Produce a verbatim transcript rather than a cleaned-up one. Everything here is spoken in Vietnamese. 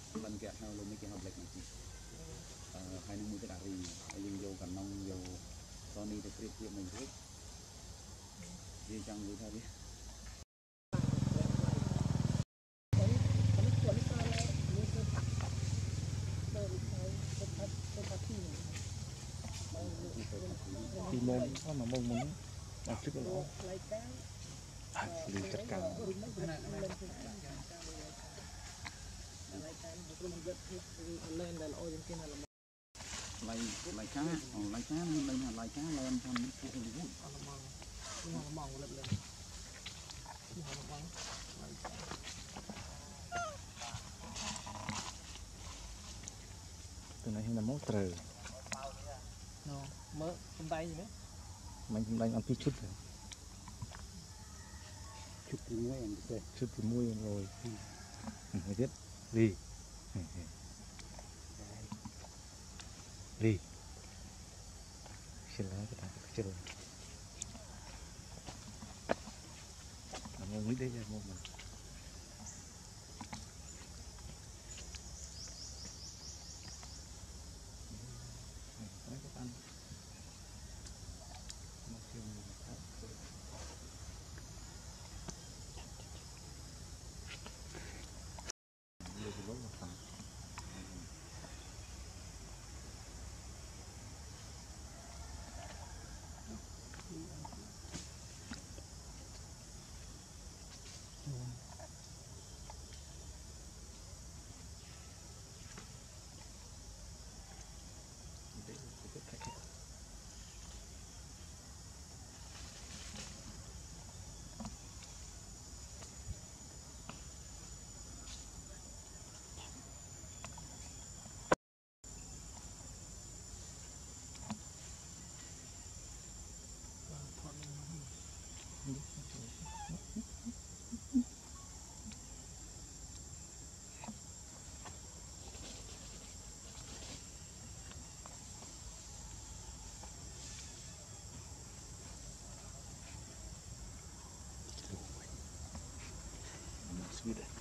lần kẹt theo luôn mấy cái học lệch này chị hai năm mươi cái đá rì dùng dầu cả nông dầu Sony để create chuyện mình thích gì chẳng gì thôi đi thì môn có mà môn muốn làm trước cái đó à xử lý tất cả lại lại cá lại cá lên đây là lại cá lên trong cái cái gì từ này là mốt trời mỡ không tay gì đấy mình cũng đang ăn tí chút rồi chút thì muối ăn được chút thì muối rồi người biết gì gì xin lỗi cái thằng chơi ngon đấy đấy ngon mà Sweden.